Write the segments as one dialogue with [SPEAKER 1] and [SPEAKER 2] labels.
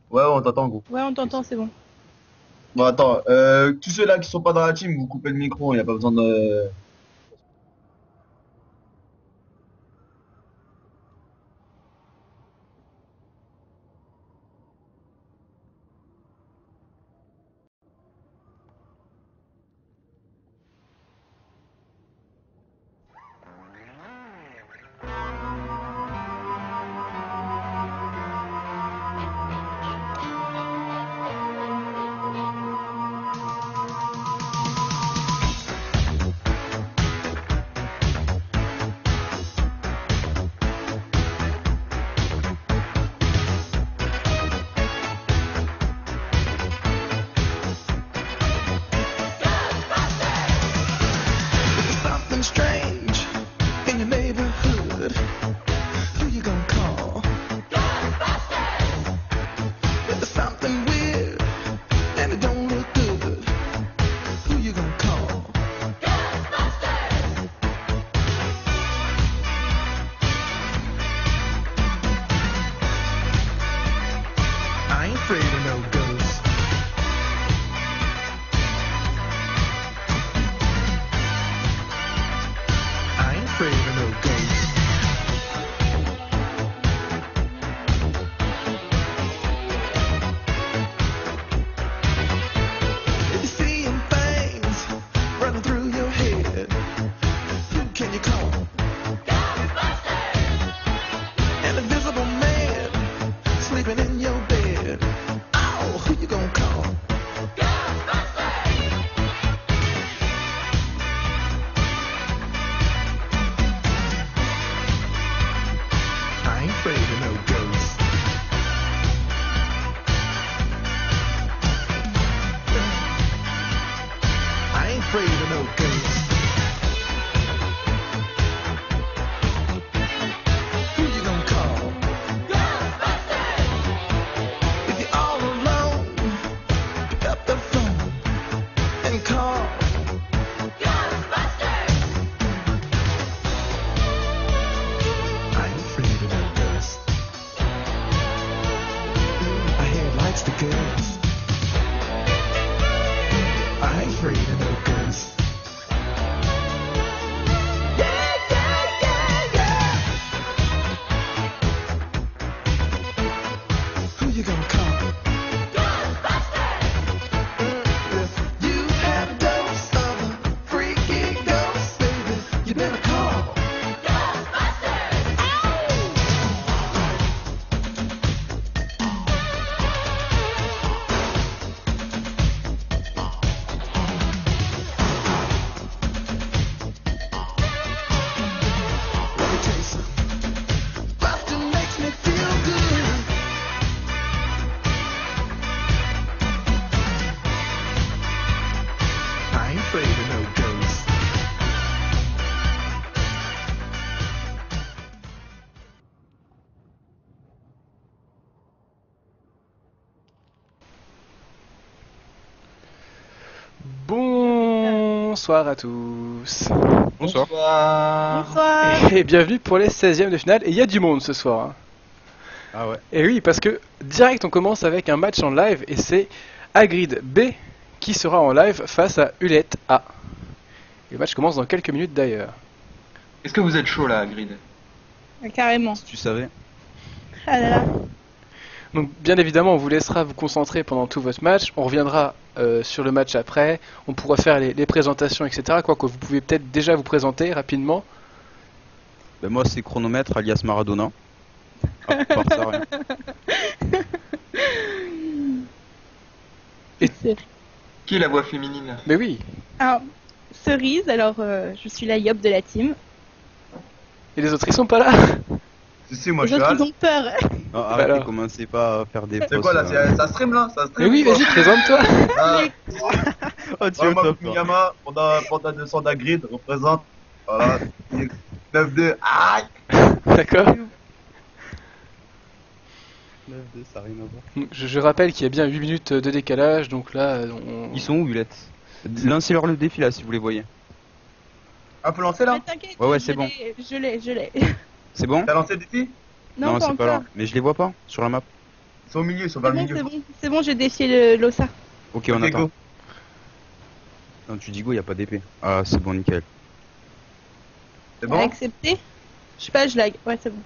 [SPEAKER 1] Ouais, on t'entend, gros.
[SPEAKER 2] Ouais, on t'entend, c'est bon.
[SPEAKER 1] Bon, attends, tous ceux-là qui sont pas dans la team, vous coupez le micro, il n'y a pas besoin de...
[SPEAKER 3] Something strange in your neighborhood. Who you gonna call? If there's something weird and it don't look good, who you gonna call? I ain't afraid of no ghosts. I ain't afraid of no ghosts. If you're seeing things running through your head, who can you call? An invisible man sleeping in your bed. Oh, who you gonna call? I ain't afraid of no ghosts. I ain't afraid of no ghosts. Who you gonna call? If you're all alone, pick up the phone and call. I ain't afraid of no ghosts. I hear it likes the girls. I ain't afraid of no ghosts. Yeah, yeah, yeah, yeah. Who you gonna call? If you have a dose of a freaky ghost, baby, you better call. Let me tell you something. Bustin' makes me feel good. I ain't afraid of no ghosts.
[SPEAKER 4] Bonsoir à tous.
[SPEAKER 5] Bonsoir.
[SPEAKER 1] Bonsoir.
[SPEAKER 2] Bonsoir.
[SPEAKER 4] Et bienvenue pour les 16e de finale. Et il y a du monde ce soir, hein.
[SPEAKER 5] Ah ouais.
[SPEAKER 4] Et oui, parce que direct on commence avec un match en live et c'est Agrid B qui sera en live face à Hulette A. Et le match commence dans quelques minutes d'ailleurs.
[SPEAKER 1] Est-ce que vous êtes chaud là, Grid?
[SPEAKER 2] Carrément.
[SPEAKER 5] Si tu savais.
[SPEAKER 2] Ah là là.
[SPEAKER 4] Donc bien évidemment on vous laissera vous concentrer pendant tout votre match. On reviendra sur le match après. On pourra faire les présentations, etc. Quoique vous pouvez peut-être déjà vous présenter rapidement.
[SPEAKER 5] Ben moi c'est Chronomètre alias Maradona. À part ça, rien.
[SPEAKER 2] C'est-
[SPEAKER 1] Qui est la voix féminine?
[SPEAKER 4] Mais oui.
[SPEAKER 2] Alors, Cerise, alors je suis la yop de la team.
[SPEAKER 4] Et les autres ils sont pas là.
[SPEAKER 1] Si, moi
[SPEAKER 2] Les
[SPEAKER 1] je suis
[SPEAKER 2] autres,
[SPEAKER 1] là.
[SPEAKER 2] ils ont peur.
[SPEAKER 5] Non, arrêtez,
[SPEAKER 4] alors.
[SPEAKER 5] commencez pas à faire des
[SPEAKER 1] C'est
[SPEAKER 5] fausses.
[SPEAKER 1] quoi là? Ça stream là? Ça
[SPEAKER 4] Mais
[SPEAKER 1] stream
[SPEAKER 4] oui,
[SPEAKER 1] ou quoi?
[SPEAKER 4] vas-y, présente-toi.
[SPEAKER 1] Ah,
[SPEAKER 5] Oh, tu
[SPEAKER 1] ouais,
[SPEAKER 5] es au
[SPEAKER 1] moi,
[SPEAKER 5] top, là.
[SPEAKER 1] Fukuyama, Panda 200 d'Agrid, représente. Voilà. 9-2. Aïe!
[SPEAKER 4] D'accord.
[SPEAKER 5] 9-2, ça n'a rien à voir.
[SPEAKER 4] Donc, je rappelle qu'il y a bien 8 minutes de décalage, donc là,
[SPEAKER 5] Ils sont où, Hulette? Lancez-leur le défi là si vous les voyez.
[SPEAKER 1] Un peu lancé là?
[SPEAKER 2] Mais t'inquiète,
[SPEAKER 5] Ouais,
[SPEAKER 2] je
[SPEAKER 5] c'est bon.
[SPEAKER 2] l'ai, je l'ai.
[SPEAKER 5] C'est bon?
[SPEAKER 2] Non,
[SPEAKER 1] T'as lancé le défi?
[SPEAKER 2] pas
[SPEAKER 5] c'est pas là.
[SPEAKER 2] encore.
[SPEAKER 5] Mais je les vois pas sur la map.
[SPEAKER 1] C'est au milieu, ils sont vers le milieu.
[SPEAKER 2] C'est bon, j'ai défié l'ossa.
[SPEAKER 5] Ok, on
[SPEAKER 1] Ok,
[SPEAKER 5] attend.
[SPEAKER 1] go.
[SPEAKER 5] Non, tu dis go, y a pas d'épée. Ah, c'est bon, nickel.
[SPEAKER 1] C'est bon?
[SPEAKER 2] Accepté. Je sais pas, je lag. Ouais, c'est bon.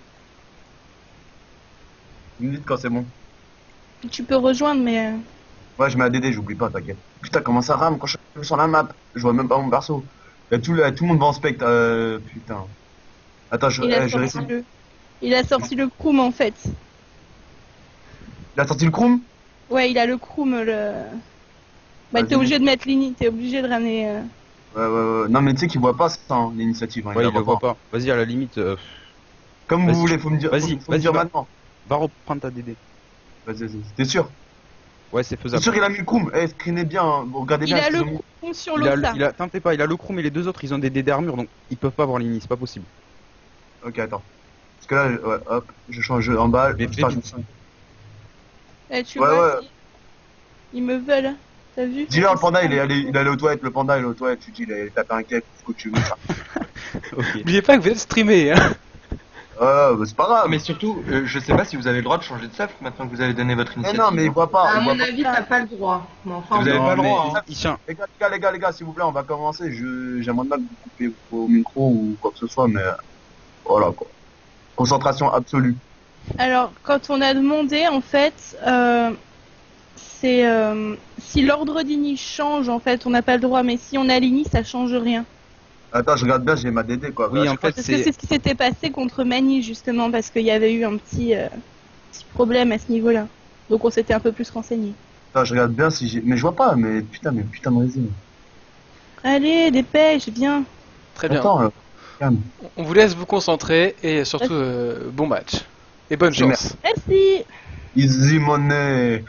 [SPEAKER 1] Vous me dites quand c'est bon.
[SPEAKER 2] Tu peux rejoindre, mais...
[SPEAKER 1] Ouais, je mets ADD, j'oublie pas, t'inquiète. Putain, comment ça rame quand je suis sur la map? Je vois même pas mon perso. Tout le monde va en spect, putain. Attends,
[SPEAKER 2] Il a,
[SPEAKER 1] je
[SPEAKER 2] sorti
[SPEAKER 1] réussis.
[SPEAKER 2] il a sorti le Kroom en fait.
[SPEAKER 1] Il a sorti le Chrome?
[SPEAKER 2] Ouais, il a le Kroom, le... Bah, t'es
[SPEAKER 1] Vas-y.
[SPEAKER 2] obligé de mettre l'init, t'es obligé de ramener...
[SPEAKER 1] Ouais. Non, mais tu sais qu'il voit pas ça, hein, l'initiative. Hein,
[SPEAKER 5] Ouais,
[SPEAKER 1] la
[SPEAKER 5] il le voit pas. Vas-y, à la limite,
[SPEAKER 1] Comme vous
[SPEAKER 5] Vas-y.
[SPEAKER 1] voulez, faut me dire,
[SPEAKER 5] Vas-y,
[SPEAKER 1] faut me dire
[SPEAKER 5] va.
[SPEAKER 1] maintenant.
[SPEAKER 5] va reprendre ta DD.
[SPEAKER 1] Vas-y. T'es sûr?
[SPEAKER 5] Ouais, c'est
[SPEAKER 1] T'es
[SPEAKER 5] faisable.
[SPEAKER 1] sûr, il a mis le Chrome? Eh, screenez bien, hein. Bon, regardez
[SPEAKER 2] Il
[SPEAKER 1] bien.
[SPEAKER 2] a
[SPEAKER 1] ce
[SPEAKER 2] le
[SPEAKER 1] qu'ils ont mis.
[SPEAKER 2] Kroom sur l'ossa.
[SPEAKER 5] T'inquiète pas, il a le Chrome et les deux autres, ils ont des DD d'armure, donc ils peuvent pas avoir l'ini, c'est pas possible.
[SPEAKER 1] Ok, attends. Parce que là, ouais, hop, je change en bas.
[SPEAKER 5] Mais
[SPEAKER 1] Putain,
[SPEAKER 5] fais
[SPEAKER 1] je me
[SPEAKER 5] vite.
[SPEAKER 1] sens-
[SPEAKER 2] Eh, tu
[SPEAKER 1] Ouais,
[SPEAKER 2] vois,
[SPEAKER 1] ouais.
[SPEAKER 2] ils me veulent. T'as vu?
[SPEAKER 1] Dis-le, le panda, il est allé aux toilettes, le panda, il est aux toilettes, tu dis, il a tapé un cake, ce que tu veux, ça.
[SPEAKER 5] Ok.
[SPEAKER 4] N'oubliez pas que vous êtes streamé, hein.
[SPEAKER 1] Bah, c'est pas grave.
[SPEAKER 6] Mais surtout, je sais pas si vous avez le droit de changer de saf maintenant que vous avez donné votre
[SPEAKER 1] Mais
[SPEAKER 6] initiative.
[SPEAKER 1] non, mais il voit pas,
[SPEAKER 7] À
[SPEAKER 1] il voit
[SPEAKER 7] mon
[SPEAKER 1] pas.
[SPEAKER 7] avis, t'as pas le droit. Mais enfin,
[SPEAKER 6] Vous avez
[SPEAKER 5] Non,
[SPEAKER 6] pas le
[SPEAKER 5] mais
[SPEAKER 6] droit, hein.
[SPEAKER 5] Tiens,
[SPEAKER 1] Les gars, s'il vous plaît, on va commencer. J'aimerais bien que vous coupez au micro ou quoi que ce soit, mais voilà quoi. Concentration absolue.
[SPEAKER 2] Alors, quand on a demandé, en fait, c'est si l'ordre d'ini change, en fait, on n'a pas le droit, mais si on a l'ini, ça change rien.
[SPEAKER 1] Attends, je regarde bien, j'ai ma DD quoi.
[SPEAKER 5] oui,
[SPEAKER 1] Là,
[SPEAKER 5] en fait,
[SPEAKER 2] Parce que c'est ce qui s'était passé contre Mani, justement, parce qu'il y avait eu un petit problème à ce niveau-là. Donc on s'était un peu plus renseigné.
[SPEAKER 1] Attends, je regarde bien si j'ai. Mais je vois pas, mais putain de résine.
[SPEAKER 2] Allez, dépêche, viens.
[SPEAKER 4] Très bien.
[SPEAKER 1] Attends, calme.
[SPEAKER 4] On vous laisse vous concentrer et surtout bon match. Et bonne
[SPEAKER 1] C'est
[SPEAKER 4] chance.
[SPEAKER 2] Merci.
[SPEAKER 1] Easy money.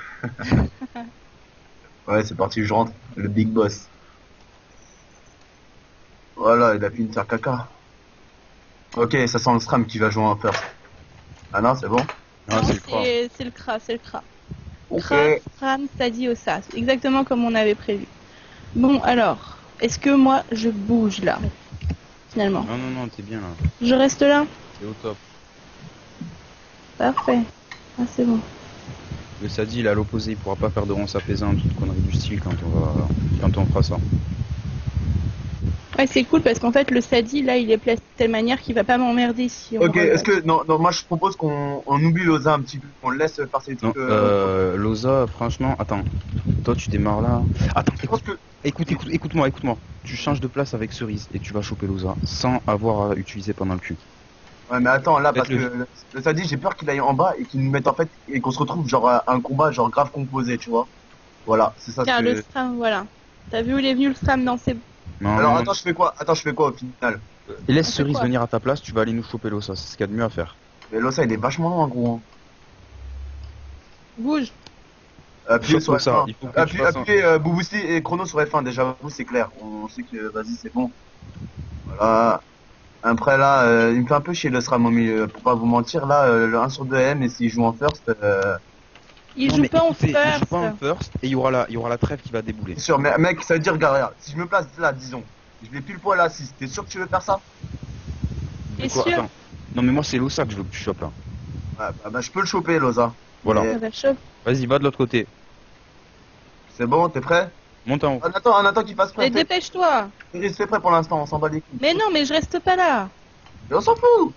[SPEAKER 1] Ouais, c'est parti, je rentre. Le big boss. Voilà, il a fini de faire caca. Ok, ça sent le SRAM qui va jouer en first. Ah non, c'est bon?
[SPEAKER 5] ah, c'est le croire.
[SPEAKER 2] C'est le CRA, c'est le CRA.
[SPEAKER 1] Ok.
[SPEAKER 2] CRA, SRAM, Stadi, Ossa. C'est exactement comme on avait prévu. Bon, alors, est-ce que moi, je bouge là? Finalement.
[SPEAKER 5] Non, t'es bien là.
[SPEAKER 2] Je reste là?
[SPEAKER 5] T'es au top.
[SPEAKER 2] Parfait. Ah, c'est bon.
[SPEAKER 5] Le Sadi, il est à l'opposé, il pourra pas faire de ronce apaisante, toute connerie du style quand on fera ça.
[SPEAKER 2] Ouais, c'est cool parce qu'en fait, le Sadi, là, il est placé de telle manière qu'il va pas m'emmerder si on
[SPEAKER 1] Ok,
[SPEAKER 2] regarde.
[SPEAKER 1] est-ce que. Non, moi je propose qu'on oublie Loza un petit peu, qu'on le laisse faire ses
[SPEAKER 5] Non,
[SPEAKER 1] trucs.
[SPEAKER 5] Loza, franchement, attends. Toi, tu démarres là. Attends,
[SPEAKER 1] Je pense que.
[SPEAKER 5] écoute-moi. Tu changes de place avec Cerise et tu vas choper Loza sans avoir à utiliser pendant le cul.
[SPEAKER 1] Ouais, mais attends, là, parce que
[SPEAKER 5] Faites-le.
[SPEAKER 1] le Sadi, j'ai peur qu'il aille en bas et qu'il nous mette en fait. Et qu'on se retrouve genre à un combat genre grave composé, tu vois. Voilà, c'est ça
[SPEAKER 2] Car
[SPEAKER 1] que.
[SPEAKER 2] le SRAM, voilà. T'as vu où il est venu le SRAM dans ses...
[SPEAKER 5] Non,
[SPEAKER 1] Alors
[SPEAKER 5] non,
[SPEAKER 1] attends, je fais quoi au final?
[SPEAKER 5] Et laisse
[SPEAKER 2] On fait
[SPEAKER 5] Cerise
[SPEAKER 2] quoi
[SPEAKER 5] venir à ta place, tu vas aller nous choper Loza, c'est ce qu'il y a de mieux à faire.
[SPEAKER 1] Mais Loza, il est vachement loin, gros.
[SPEAKER 2] Bouge.
[SPEAKER 1] Appuyez
[SPEAKER 5] Chope
[SPEAKER 1] sur
[SPEAKER 5] Loza,
[SPEAKER 1] F1.
[SPEAKER 5] il faut que tu fasses un-
[SPEAKER 1] Appuyez Boubousti et Chrono sur F1, déjà, vous c'est clair. On sait que, vas-y, c'est bon. Voilà. Après là, il me fait un peu chier le SRAM au milieu, pour pas vous mentir, là, le 1 sur 2 M, et s'il joue en first,
[SPEAKER 2] Il
[SPEAKER 5] Non,
[SPEAKER 2] joue
[SPEAKER 5] mais
[SPEAKER 2] pas en
[SPEAKER 5] écoutez, il joue
[SPEAKER 2] first.
[SPEAKER 5] pas en first et il y aura la trêve qui va débouler.
[SPEAKER 1] c'est sûr, mais mec, ça veut dire, regarde, si je me place là, disons, je l'ai pile poil à 6, t'es sûr que tu veux faire ça?
[SPEAKER 2] T'es
[SPEAKER 5] De quoi
[SPEAKER 2] sûr?
[SPEAKER 5] Attends. Non mais moi c'est Loza que je veux que tu chopes là.
[SPEAKER 1] Ouais, bah, je peux le choper, Loza.
[SPEAKER 5] Voilà.
[SPEAKER 1] Mais-
[SPEAKER 2] Ça va chauffer.
[SPEAKER 5] Vas-y, va de l'autre côté.
[SPEAKER 1] C'est bon, t'es prêt?
[SPEAKER 5] Monte en haut.
[SPEAKER 1] On attend qu'il fasse prêt.
[SPEAKER 2] Mais dépêche-toi.
[SPEAKER 1] Iris, fais prêt pour l'instant, on s'en bat les couilles.
[SPEAKER 2] Mais non, mais je reste pas là.
[SPEAKER 1] Mais on s'en fout!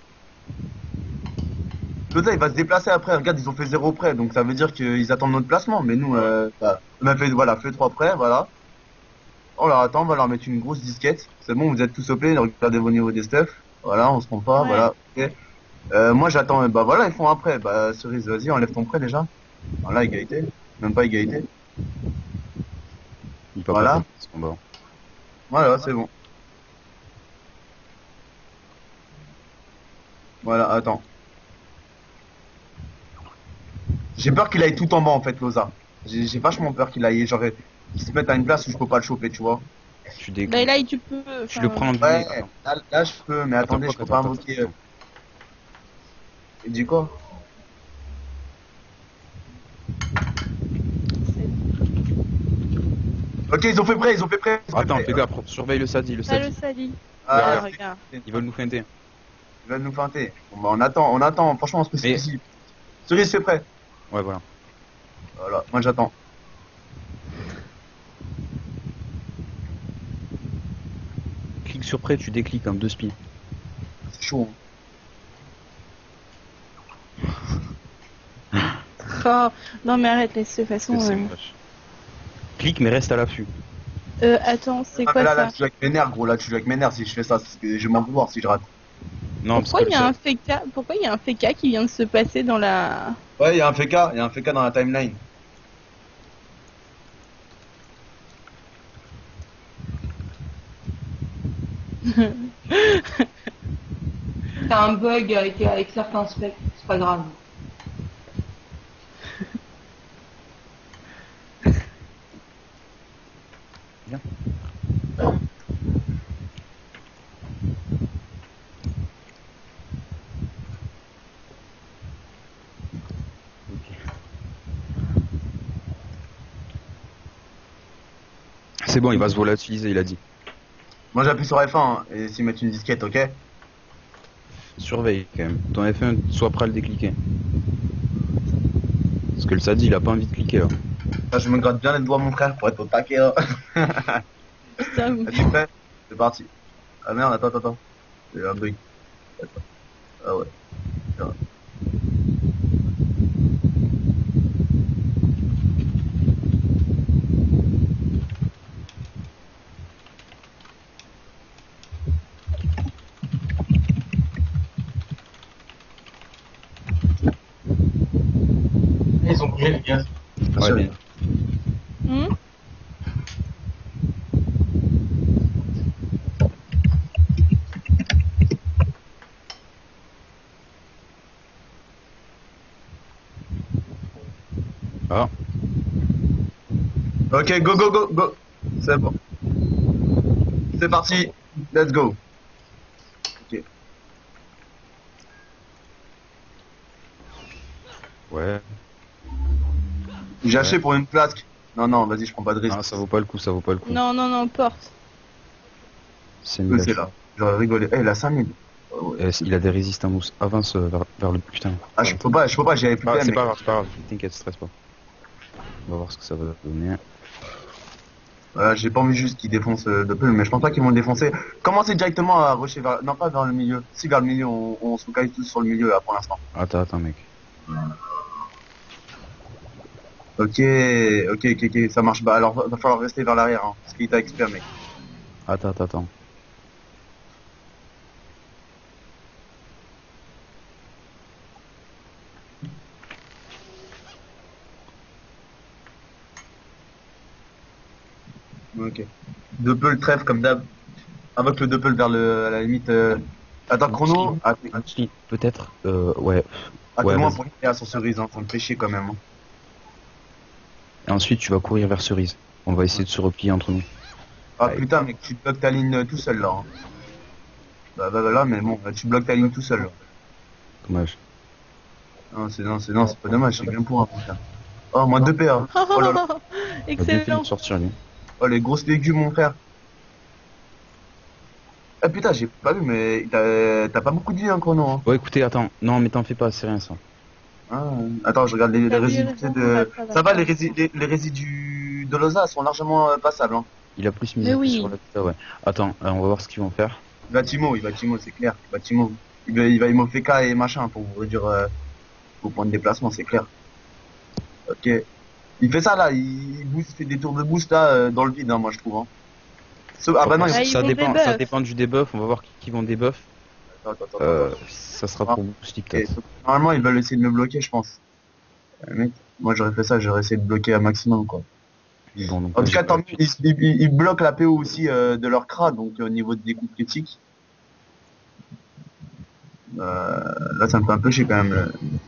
[SPEAKER 1] Loza, il va se déplacer après, regarde, ils ont fait 0 prêt, donc ça veut dire qu'ils attendent notre placement, mais nous, on a fait, voilà, fait 3 prêts, voilà. On leur attend, on va leur mettre une grosse disquette. C'est bon, vous êtes tous OP, regardez vos niveaux des stuff. Voilà, on se trompe pas,
[SPEAKER 2] Ouais.
[SPEAKER 1] voilà. Ok. Moi j'attends, bah voilà, ils font un prêt. Bah Cerise, vas-y, enlève ton prêt déjà. Voilà, égalité. Même pas égalité.
[SPEAKER 5] Il peut
[SPEAKER 1] Voilà.
[SPEAKER 5] pas ce combat.
[SPEAKER 1] Voilà, c'est bon. Voilà, attends. J'ai peur qu'il aille tout en bas en fait, Loza. J'ai vachement peur qu'il aille, genre, qu'il se mette à une place où je peux pas le choper, tu vois.
[SPEAKER 5] Tu déclenches.
[SPEAKER 2] Bah là, tu peux.
[SPEAKER 5] Tu le prends en
[SPEAKER 1] Ouais,
[SPEAKER 5] biais.
[SPEAKER 1] là je peux, mais attendez, je peux pas invoquer. Et du quoi? Ok, ils ont fait prêt, ils ont fait prêt. ils ont fait
[SPEAKER 5] Attends,
[SPEAKER 1] prêt.
[SPEAKER 5] fais gaffe, surveille le Sadi, le
[SPEAKER 2] Pas le
[SPEAKER 5] Sadi.
[SPEAKER 2] Sadi.
[SPEAKER 1] Ah,
[SPEAKER 2] Là,
[SPEAKER 1] ouais,
[SPEAKER 2] regarde.
[SPEAKER 5] Ils veulent nous feinter.
[SPEAKER 1] ils veulent nous feinter. Bon bah on attend, franchement on se
[SPEAKER 5] Mais-
[SPEAKER 1] spécifie. Cerise, c'est prêt.
[SPEAKER 5] Ouais, voilà.
[SPEAKER 1] Voilà, moi j'attends.
[SPEAKER 5] Clique sur prêt, tu décliques, hein, 2 spins.
[SPEAKER 1] C'est chaud.
[SPEAKER 2] Oh, non mais arrête, laisse de toute façon.
[SPEAKER 5] C'est moche. Clique, mais reste à l'affût.
[SPEAKER 2] Attends, c'est
[SPEAKER 1] Ah,
[SPEAKER 2] quoi
[SPEAKER 1] mais là,
[SPEAKER 2] ça?
[SPEAKER 1] là, tu joues avec mes nerfs, gros. Là, tu joues avec mes nerfs si je fais ça. Parce que je vais m'en vouloir si je rate.
[SPEAKER 5] Non,
[SPEAKER 2] Pourquoi il y a un FK? Pourquoi il y a un FK qui vient de se passer dans la...
[SPEAKER 1] Ouais, il y a un FK. Il y a un FK dans la timeline.
[SPEAKER 7] T'as un bug avec certains specs, c'est pas grave.
[SPEAKER 5] C'est bon, il va se volatiliser, il a dit.
[SPEAKER 1] Moi, j'appuie sur F1 hein, et s'ils mettent une disquette, ok?
[SPEAKER 5] Surveille quand même. Ton F1, sois prêt à le décliquer. Parce que le Sadi, il a pas envie de cliquer là.
[SPEAKER 1] Ah, je me gratte bien les doigts, mon frère, pour être au taquet. Là.
[SPEAKER 2] Putain,
[SPEAKER 1] T'es prêt? C'est parti. Ah merde, attends. Il y a un bug. Attends. Ah ouais. Putain.
[SPEAKER 6] Ils ont bougé les gars.
[SPEAKER 5] Ouais, bien.
[SPEAKER 2] Hmm.
[SPEAKER 5] Ah,
[SPEAKER 1] Ok, go. C'est bon. C'est parti. Let's go. Ok.
[SPEAKER 5] ouais.
[SPEAKER 1] J'ai acheté pour une flasque. Non, vas-y, je prends pas de risque.
[SPEAKER 5] Ah, ça vaut pas le coup, ça vaut pas le coup.
[SPEAKER 2] Non, porte.
[SPEAKER 5] C'est
[SPEAKER 1] Que
[SPEAKER 5] nul.
[SPEAKER 1] c'est là. J'aurais rigolé. Eh, il a 5000.
[SPEAKER 5] Il a des résistes à mousse. Avance vers le putain.
[SPEAKER 1] Ah, je peux pas, j'y avais plus
[SPEAKER 5] Ah,
[SPEAKER 1] PM,
[SPEAKER 5] c'est
[SPEAKER 1] mec.
[SPEAKER 5] pas grave, t'inquiète, stresse pas. On va voir ce que ça va donner.
[SPEAKER 1] Voilà, j'ai pas envie juste qu'ils défoncent de peu, mais je pense pas qu'ils vont le défoncer. Commencez directement à rusher vers... Non, pas vers le milieu. Si, vers le milieu, on se focalise tous sur le milieu, là, pour l'instant.
[SPEAKER 5] Attends, mec.
[SPEAKER 1] Ok, ça marche. Bah, alors, va falloir rester vers l'arrière, hein, parce qu'il t'a expert, mec.
[SPEAKER 5] Attends.
[SPEAKER 1] Ok. Deux peu le trèfle, comme d'hab. Invoque le deux peu vers à la limite... Attends, chrono. Ah,
[SPEAKER 5] Anti, peut-être. Ouais.
[SPEAKER 1] t'es
[SPEAKER 5] Ouais,
[SPEAKER 1] loin
[SPEAKER 5] vas-y.
[SPEAKER 1] pour aller à son cerise, hein, ça me fait chier quand même. Hein.
[SPEAKER 5] Et ensuite, tu vas courir vers Cerise. On va essayer de se replier entre nous.
[SPEAKER 1] Ah
[SPEAKER 5] Ouais.
[SPEAKER 1] putain, mec, tu bloques ta ligne tout seul, là. Hein. Bah, là, mais bon, tu bloques ta ligne tout seul, là.
[SPEAKER 5] Dommage.
[SPEAKER 1] Non, c'est pas dommage, c'est bien pour un putain. Oh, moins 2 PA. Oh là là.
[SPEAKER 5] Il a bien fait de
[SPEAKER 2] Excellent.
[SPEAKER 5] sortir lui.
[SPEAKER 1] Oh, les grosses légumes, mon frère. Ah putain, j'ai pas vu, mais t'as pas beaucoup de vie, hein, chrono. Hein.
[SPEAKER 5] Bon, écoutez, attends. Non, mais t'en fais pas, c'est rien ça.
[SPEAKER 1] Ah, attends, je regarde les
[SPEAKER 2] T'as vu,
[SPEAKER 1] résidus
[SPEAKER 2] raison,
[SPEAKER 1] de...
[SPEAKER 2] ça va.
[SPEAKER 1] Ça va, les résidus de Loza sont largement passables. Hein.
[SPEAKER 5] Il a plus mis
[SPEAKER 2] Mais oui.
[SPEAKER 5] sur la pita, ouais. Attends, on va voir ce qu'ils vont faire.
[SPEAKER 1] Il va Timo, c'est clair. Il va Imo FK et machin pour vous réduire vos points de déplacement, c'est clair. Ok. Il fait ça là, il fait des tours de boost là dans le vide, hein, moi je trouve. Hein. Ah bah non,
[SPEAKER 2] Ah,
[SPEAKER 1] il...
[SPEAKER 2] ils
[SPEAKER 5] ça
[SPEAKER 2] vont
[SPEAKER 5] dépend,
[SPEAKER 2] débuff.
[SPEAKER 5] ça dépend du debuff. On va voir qui vont debuff.
[SPEAKER 1] Attends.
[SPEAKER 5] Ça sera pour Boosty
[SPEAKER 1] Ok,
[SPEAKER 5] peut-être.
[SPEAKER 1] normalement ils veulent essayer de me bloquer, je pense. Mec, moi j'aurais fait ça, j'aurais essayé de bloquer un maximum quoi.
[SPEAKER 5] Bon, donc,
[SPEAKER 1] En tout cas, tant mieux, ils bloquent la PO aussi de leur CRA, donc au niveau des coups critiques. Là, ça me fait un peu chier quand même.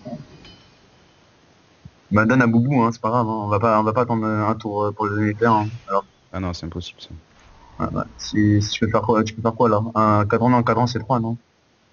[SPEAKER 1] Bah, donne à Boubou, hein, c'est pas grave, hein. On va pas attendre un tour pour le donner faire. Hein. Alors,
[SPEAKER 5] Ah non, c'est impossible ça.
[SPEAKER 1] ouais. Si tu peux faire quoi là? Un cadran, c'est 3, non?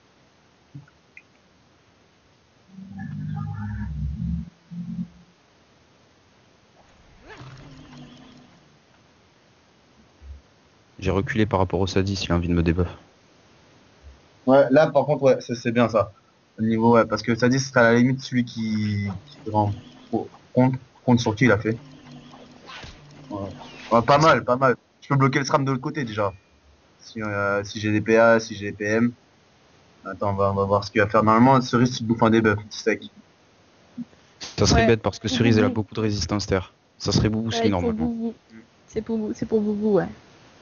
[SPEAKER 5] J'ai reculé par rapport au Sadi s'il a envie de me debuff.
[SPEAKER 1] Ouais, là par contre, ouais, c'est bien ça. Au niveau, ouais, parce que ça dit c'est à la limite celui qui rend. Contre sur qui il a fait? Ouais, pas mal, pas mal. Je peux bloquer le SRAM de l'autre côté déjà. Si j'ai des PA, si j'ai des PM. Attends, on va voir ce qu'il va faire. Normalement, Cerise, tu te bouffes un debuff, sec.
[SPEAKER 5] Ça serait
[SPEAKER 2] Ouais.
[SPEAKER 5] bête parce que Cerise elle a
[SPEAKER 2] Mhm.
[SPEAKER 5] beaucoup de résistance terre. Ça serait Boubou
[SPEAKER 2] Ouais,
[SPEAKER 5] Sky
[SPEAKER 2] pour
[SPEAKER 5] normalement.
[SPEAKER 2] Boubou. C'est pour Boubou, ouais.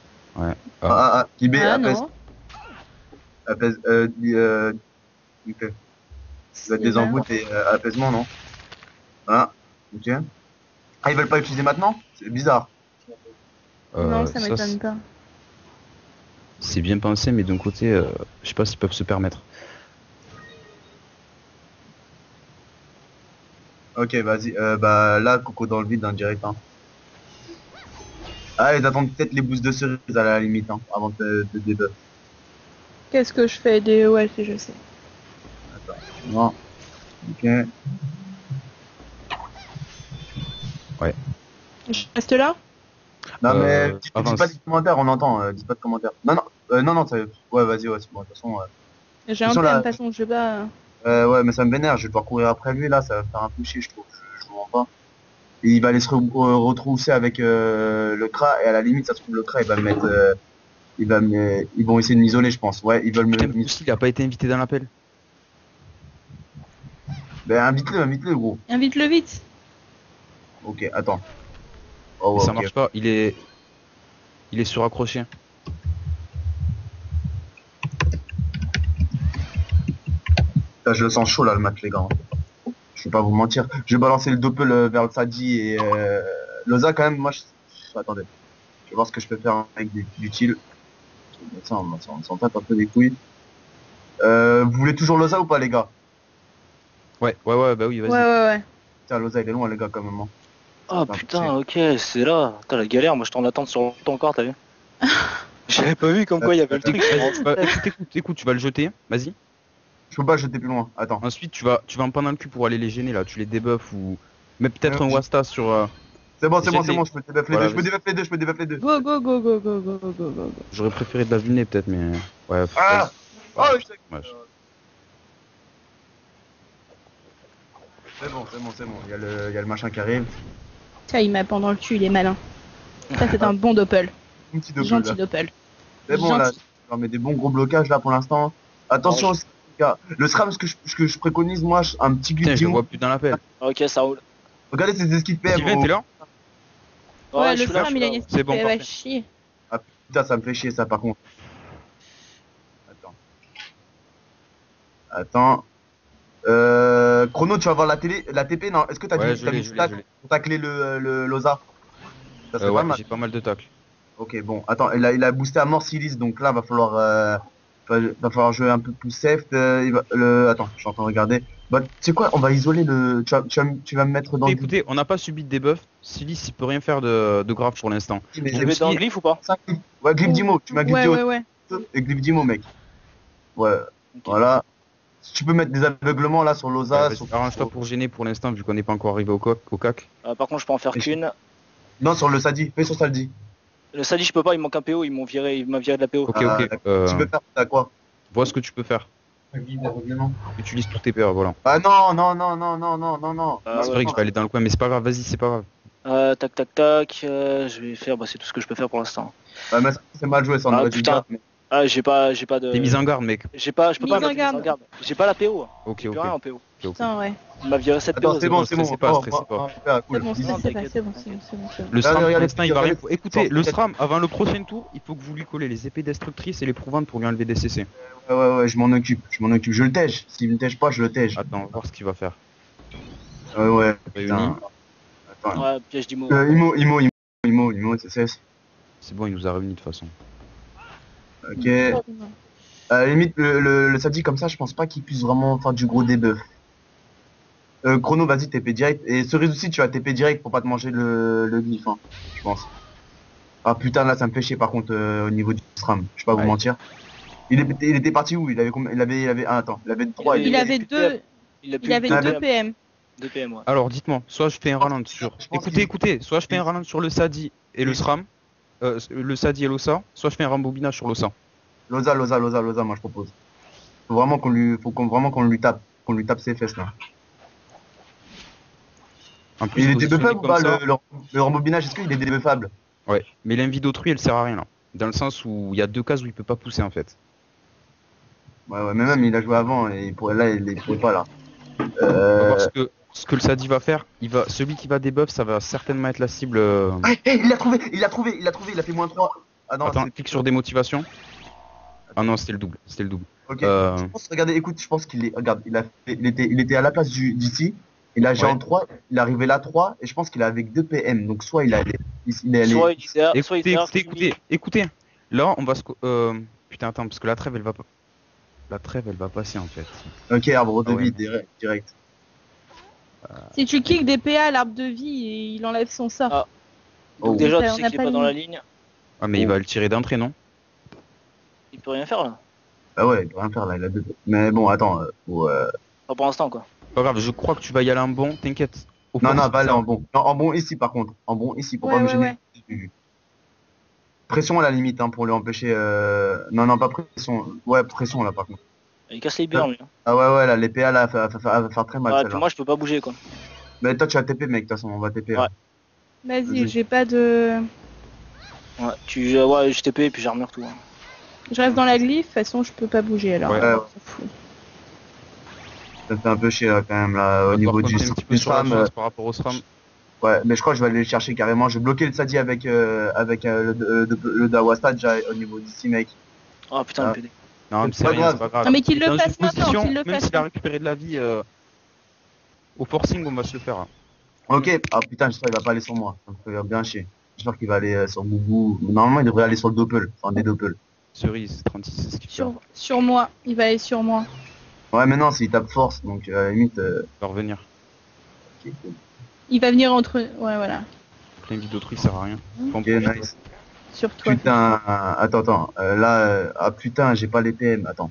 [SPEAKER 1] Libé,
[SPEAKER 2] Ah
[SPEAKER 1] apaise,
[SPEAKER 2] non.
[SPEAKER 1] apaise, ok. Vous êtes
[SPEAKER 2] C'est
[SPEAKER 1] des
[SPEAKER 2] là.
[SPEAKER 1] embouts et apaisement, non? Ah, ok. Ah, ils veulent pas utiliser maintenant? C'est bizarre.
[SPEAKER 2] Non, ça
[SPEAKER 5] Ça,
[SPEAKER 2] m'étonne pas.
[SPEAKER 5] c'est bien pensé, mais d'un côté, je sais pas s'ils peuvent se permettre.
[SPEAKER 1] Ok, vas-y. Bah là, Coco dans le vide, hein, direct. Hein. Ah, ils attendent peut-être les boosts de cerise à la limite, hein, avant de debuff.
[SPEAKER 2] Qu'est-ce que je fais des ouais, je sais.
[SPEAKER 1] Non. Ok.
[SPEAKER 2] Je reste là?
[SPEAKER 1] Non, mais dis
[SPEAKER 5] avance.
[SPEAKER 1] pas de commentaires, on entend. Dis pas de commentaires. Non, non. Non, non, ouais, vas-y, ouais, c'est bon. De toute façon,
[SPEAKER 2] J'ai un
[SPEAKER 1] Ils sont
[SPEAKER 2] peu, de
[SPEAKER 1] là.
[SPEAKER 2] toute façon, je vais pas.
[SPEAKER 1] ouais, mais ça me vénère. Je vais devoir courir après lui, là. Ça va faire un peu chier, je trouve. Je comprends pas. Et il va aller se retrousser avec le CRA, et à la limite, ça se trouve, le CRA, il va me mettre. Ils vont essayer de m'isoler, je pense. Ouais, ils veulent
[SPEAKER 5] Putain,
[SPEAKER 1] me.
[SPEAKER 5] Moussi, il a pas été invité dans l'appel.
[SPEAKER 1] Ben, invite-le, gros.
[SPEAKER 2] Invite-le vite.
[SPEAKER 1] Ok, attends. Oh,
[SPEAKER 5] Mais
[SPEAKER 1] ouais,
[SPEAKER 5] ça
[SPEAKER 1] ok.
[SPEAKER 5] marche pas, il est suraccroché.
[SPEAKER 1] Là, je le sens chaud, là, le match, les gars. Je vais pas vous mentir. Je vais balancer le doppel vers le Sadi et Loza, quand même. Moi, attendez. Je vais voir ce que je peux faire avec du chill. Ça, on s'en tape un peu des couilles. Vous voulez toujours Loza ou pas, les gars?
[SPEAKER 5] Ouais, bah oui,
[SPEAKER 2] Ouais,
[SPEAKER 5] vas-y.
[SPEAKER 2] ouais.
[SPEAKER 1] Tiens, Loza, il est loin, les gars, quand même. Hein.
[SPEAKER 8] Oh
[SPEAKER 1] Putain,
[SPEAKER 8] putain, ok, c'est là. Putain, la galère, moi je t'en attends sur ton corps, t'as vu? J'avais pas vu comme quoi il y avait le truc.
[SPEAKER 5] Écoute, tu vas le jeter, vas-y.
[SPEAKER 1] Je peux pas jeter plus loin. Attends.
[SPEAKER 5] Ensuite, tu vas en prendre un le cul pour aller les gêner là, tu les debuffs ou. Mais peut-être un Wasta sur.
[SPEAKER 1] C'est bon,
[SPEAKER 5] J'ai
[SPEAKER 1] je peux te débuff les
[SPEAKER 5] Voilà,
[SPEAKER 1] deux. Je peux débuff les deux.
[SPEAKER 2] Go, go, go, go, go, go, go, go, go.
[SPEAKER 5] J'aurais préféré de la vulner peut-être, mais. Ouais,
[SPEAKER 1] Ah Oh,
[SPEAKER 5] ouais.
[SPEAKER 1] je sais.
[SPEAKER 5] Ouais.
[SPEAKER 1] C'est bon. Il y a le machin qui arrive.
[SPEAKER 2] Tiens, il m'a pendant le cul, il est malin. Ça, c'est un bon doppel.
[SPEAKER 1] Un petit doppel,
[SPEAKER 2] Gentil
[SPEAKER 1] là.
[SPEAKER 2] doppel.
[SPEAKER 1] C'est bon, là.
[SPEAKER 2] Gentil.
[SPEAKER 1] Je leur mets des bons gros blocages, là, pour l'instant. Attention aussi, les gars. Le SRAM, ce que je préconise, moi, un petit
[SPEAKER 5] Putain, je le
[SPEAKER 1] Glitimo.
[SPEAKER 5] vois plus dans l'appel.
[SPEAKER 8] Ok, ça roule.
[SPEAKER 1] Regardez ces esquives PM.
[SPEAKER 5] Sylvain, t'es là?
[SPEAKER 2] Ouais,
[SPEAKER 8] je
[SPEAKER 2] le
[SPEAKER 8] suis là,
[SPEAKER 2] SRAM,
[SPEAKER 8] je
[SPEAKER 2] il a
[SPEAKER 8] suis
[SPEAKER 2] une
[SPEAKER 8] là.
[SPEAKER 5] C'est bon,
[SPEAKER 2] elle va
[SPEAKER 5] parfait.
[SPEAKER 2] chier.
[SPEAKER 1] Putain, ça me fait chier, ça, par contre. Attends. Chrono, tu vas voir la TP, non? Est-ce que t'as
[SPEAKER 5] Ouais,
[SPEAKER 1] du tac pour tacler le Loza? Ça serait pas
[SPEAKER 5] Ouais,
[SPEAKER 1] mal.
[SPEAKER 5] j'ai pas mal de tacles.
[SPEAKER 1] Ok, bon, attends, il a boosté à mort Silis, donc là, va falloir jouer un peu plus safe. Attends, je suis en train de regarder. Bah, tu sais quoi, on va isoler le. Tu vas me mettre dans
[SPEAKER 5] Écoutez, on n'a pas subi de debuff. Silis, il peut rien faire de grave pour l'instant.
[SPEAKER 1] le.
[SPEAKER 8] Je vais mettre dans le glyphe ou pas?
[SPEAKER 1] Ouais, Glyph Dimo, tu m'as Glyph
[SPEAKER 2] Ouais,
[SPEAKER 1] Dimo
[SPEAKER 2] ouais.
[SPEAKER 1] et Glyph Dimo, mec. Ouais,
[SPEAKER 8] Ok.
[SPEAKER 1] voilà. Si tu peux mettre des aveuglements là sur Loza.
[SPEAKER 5] Ouais, vas-y, arrange-toi pour gêner pour l'instant, vu qu'on n'est pas encore arrivé au cac.
[SPEAKER 8] Par contre, je peux en faire
[SPEAKER 1] Et
[SPEAKER 8] qu'une.
[SPEAKER 1] Non, sur le Sadi, fais sur Sadi.
[SPEAKER 8] Le Sadi, je peux pas, il me manque un PO, il m'a viré de la PO.
[SPEAKER 5] Ok,
[SPEAKER 1] Ah,
[SPEAKER 5] ok.
[SPEAKER 1] d'accord. Tu peux faire ça, quoi?
[SPEAKER 5] Vois ce que tu peux faire.
[SPEAKER 1] Aveuglement.
[SPEAKER 5] Utilise tous tes PA, voilà.
[SPEAKER 1] Ah non.
[SPEAKER 8] Ah,
[SPEAKER 5] C'est
[SPEAKER 8] ouais.
[SPEAKER 5] vrai que je vais aller dans le coin, mais c'est pas grave, vas-y, c'est pas grave.
[SPEAKER 8] Tac, je vais faire, bah, c'est tout ce que je peux faire pour l'instant.
[SPEAKER 1] Ouais, mais ça, c'est mal joué, ça on
[SPEAKER 8] Ah,
[SPEAKER 1] aurait dû
[SPEAKER 8] putain.
[SPEAKER 1] dire, mais-
[SPEAKER 8] Ah, j'ai pas de.
[SPEAKER 5] T'es mise en garde, mec.
[SPEAKER 8] Je peux pas
[SPEAKER 2] Mise
[SPEAKER 8] mettre
[SPEAKER 2] en
[SPEAKER 8] mise
[SPEAKER 2] garde.
[SPEAKER 8] en garde. J'ai pas la PO.
[SPEAKER 5] Ok,
[SPEAKER 8] J'ai plus
[SPEAKER 5] ok.
[SPEAKER 8] rien en PO.
[SPEAKER 2] Putain, ouais.
[SPEAKER 8] Il m'a viré 7 PO.
[SPEAKER 1] Attends, c'est bon,
[SPEAKER 5] stressez pas, stressez pas.
[SPEAKER 2] C'est
[SPEAKER 1] Cool.
[SPEAKER 2] bon,
[SPEAKER 8] Non,
[SPEAKER 2] c'est
[SPEAKER 8] t'inquiète.
[SPEAKER 2] bon.
[SPEAKER 5] Le SRAM, pour
[SPEAKER 1] regardez,
[SPEAKER 5] l'instant, il va rien.
[SPEAKER 1] regardez.
[SPEAKER 5] Écoutez, le SRAM, avant le prochain tour, il faut que vous lui collez les épées destructrices et les prouvantes pour lui enlever des CC.
[SPEAKER 1] Ouais, je m'en occupe. Je le tège. S'il me tège pas, je le tège.
[SPEAKER 5] Attends, on va voir ce qu'il va faire.
[SPEAKER 1] Ouais,
[SPEAKER 5] Réuni.
[SPEAKER 1] putain. Attends.
[SPEAKER 8] Ouais, piège d'IMO.
[SPEAKER 1] Imo, c'est.
[SPEAKER 5] C'est bon, il nous a réunis de toute façon.
[SPEAKER 1] Ok. À la limite, le Sadi comme ça, je pense pas qu'il puisse vraiment faire du gros debuff. Chrono, vas-y, TP direct. Et Cerise aussi, tu vas TP direct pour pas te manger le glyphe, hein, je pense. Ah putain, là, ça me fait chier par contre au niveau du SRAM. Je vais pas vous
[SPEAKER 5] Ouais.
[SPEAKER 1] mentir. Il était parti où? Il avait combien? Attends, il avait 3.
[SPEAKER 2] Il avait deux
[SPEAKER 8] Il
[SPEAKER 2] avait
[SPEAKER 1] Ah,
[SPEAKER 2] deux PM.
[SPEAKER 8] 2 PM, ouais.
[SPEAKER 5] Alors, dites-moi, soit je fais un ralent sur.
[SPEAKER 1] je pense
[SPEAKER 5] Écoutez, soit je fais un ralent sur le Sadi et le SRAM. Le Sadi et l'Ossa, soit je fais un rembobinage sur l'Ossa.
[SPEAKER 1] Loza, moi je propose. Faut vraiment qu'on lui tape ses fesses là.
[SPEAKER 5] En plus,
[SPEAKER 1] Il est
[SPEAKER 5] positionné
[SPEAKER 1] débuffable ou
[SPEAKER 5] comme
[SPEAKER 1] pas
[SPEAKER 5] ça.
[SPEAKER 1] le rembobinage, est-ce qu'il est débuffable?
[SPEAKER 5] Ouais, mais l'invie d'autrui, elle sert à rien là. Dans le sens où il y a 2 cases où il peut pas pousser en fait.
[SPEAKER 1] Ouais, mais même il a joué avant et là, il pourrait pas là.
[SPEAKER 5] On va voir
[SPEAKER 1] Euh...
[SPEAKER 5] ce que le Sadi va faire. Celui qui va debuff, ça va certainement être la cible.
[SPEAKER 1] Ah, il l'a trouvé, il a fait -3. Ah non,
[SPEAKER 5] Attends, clique sur des motivations. Ah non, c'était le double. C'était le double.
[SPEAKER 1] ok.
[SPEAKER 5] Euh,
[SPEAKER 1] Je pense, regardez, écoute, je pense qu'il est. Regarde, il était à la place d'ici. Il a géant
[SPEAKER 5] Ouais.
[SPEAKER 1] 3, il est arrivé là 3, et je pense qu'il est avec 2 PM. Donc soit il est allé. Il est allé.
[SPEAKER 8] Soit il est soit il
[SPEAKER 5] écoutez. Là, on va se. Putain, attends, parce que la trêve, elle va pas. La trêve, elle va passer en fait.
[SPEAKER 1] Ok, arbre de
[SPEAKER 5] Ah ouais.
[SPEAKER 1] vie, direct.
[SPEAKER 2] Si tu kicks des PA à l'arbre de vie, et il enlève son sort.
[SPEAKER 8] Ah.
[SPEAKER 1] Oh.
[SPEAKER 8] Donc déjà,
[SPEAKER 2] On
[SPEAKER 8] tu
[SPEAKER 2] a
[SPEAKER 8] sais qu'il est
[SPEAKER 2] pas
[SPEAKER 8] pas
[SPEAKER 2] de
[SPEAKER 8] dans la
[SPEAKER 2] ligne.
[SPEAKER 8] ligne.
[SPEAKER 5] Ah, mais il va le tirer d'entrée, non?
[SPEAKER 8] Il peut rien faire là.
[SPEAKER 1] Bah ouais, il peut rien faire là, il a 2. Mais bon, attends.
[SPEAKER 8] Pas pour l'instant quoi.
[SPEAKER 5] Pas grave, je crois que tu vas y aller en bon, t'inquiète. Au
[SPEAKER 1] Non,
[SPEAKER 5] force,
[SPEAKER 1] non, va aller
[SPEAKER 5] ça-
[SPEAKER 1] en bon. Non, en bon ici par contre. En bon ici pour
[SPEAKER 2] Ouais,
[SPEAKER 1] pas me
[SPEAKER 2] ouais,
[SPEAKER 1] gêner.
[SPEAKER 2] ouais.
[SPEAKER 1] Pression à la limite hein, pour lui empêcher. Non, pas pression. Ouais, pression là par contre.
[SPEAKER 8] Il casse les burnes lui. Hein.
[SPEAKER 1] Ah ouais, là, les PA là, va faire très mal
[SPEAKER 8] Ouais,
[SPEAKER 1] celle-là.
[SPEAKER 8] puis moi je peux pas bouger quoi.
[SPEAKER 1] Mais toi, tu vas TP, mec, de toute façon, on va TP.
[SPEAKER 8] Ouais.
[SPEAKER 1] hein.
[SPEAKER 2] Vas-y, j'ai pas de.
[SPEAKER 8] Ouais, ouais, je TP et puis j'armure tout. Hein.
[SPEAKER 2] Je reste dans la glyphe, de toute façon, je peux pas bouger alors.
[SPEAKER 5] Ouais.
[SPEAKER 2] On s'en fout.
[SPEAKER 1] Ça me fait un peu chier là, quand même, là,
[SPEAKER 5] on
[SPEAKER 1] au
[SPEAKER 5] va
[SPEAKER 1] niveau
[SPEAKER 5] devoir
[SPEAKER 1] du
[SPEAKER 5] compter un petit peu sur la
[SPEAKER 1] SRAM.
[SPEAKER 5] chance par rapport au SRAM.
[SPEAKER 1] Ouais, mais je crois que je vais aller le chercher carrément. Je vais bloquer le Sadi avec le Dawasta déjà au niveau d'ici, mec.
[SPEAKER 8] Oh putain,
[SPEAKER 1] Ah.
[SPEAKER 8] le PD.
[SPEAKER 5] Non, mais
[SPEAKER 1] C'est
[SPEAKER 5] c'est
[SPEAKER 1] pas
[SPEAKER 5] rien,
[SPEAKER 1] grave.
[SPEAKER 5] c'est pas grave.
[SPEAKER 2] Non, mais qu'il
[SPEAKER 5] Il est
[SPEAKER 2] le
[SPEAKER 5] dans
[SPEAKER 2] fasse
[SPEAKER 5] une
[SPEAKER 2] maintenant,
[SPEAKER 5] position,
[SPEAKER 2] qu'il le
[SPEAKER 5] même
[SPEAKER 2] fasse
[SPEAKER 5] s'il a
[SPEAKER 2] maintenant.
[SPEAKER 5] récupéré de la vie, au forcing, on va se le faire.
[SPEAKER 1] Ok, ah putain, j'espère qu'il va pas aller sur moi. Ça me fait bien chier. J'espère qu'il va aller sur Boubou. Normalement, il devrait aller sur le Doppel, enfin des Doppel.
[SPEAKER 5] Cerise, 36, c'est ce qu'il fait.
[SPEAKER 2] Sur moi, il va aller sur moi.
[SPEAKER 1] Ouais, mais non, s'il tape force, donc à la limite.
[SPEAKER 5] Il va revenir.
[SPEAKER 1] Ok,
[SPEAKER 2] Il va venir entre. Ouais, voilà.
[SPEAKER 5] L'invie d'autrui sert à rien. Faut en
[SPEAKER 1] ok,
[SPEAKER 5] profiter.
[SPEAKER 1] nice.
[SPEAKER 2] Sur toi.
[SPEAKER 1] Putain, attends. Là, ah putain, j'ai pas les PM. Attends.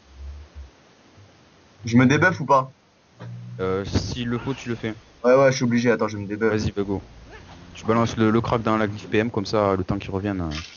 [SPEAKER 1] Je me débuff ou pas?
[SPEAKER 5] S'il le faut, tu le fais.
[SPEAKER 1] Ouais, je suis obligé. Attends, je me débuff.
[SPEAKER 5] Vas-y, go. Tu balances le crack dans la glyphe PM, comme ça, le temps qu'il revienne.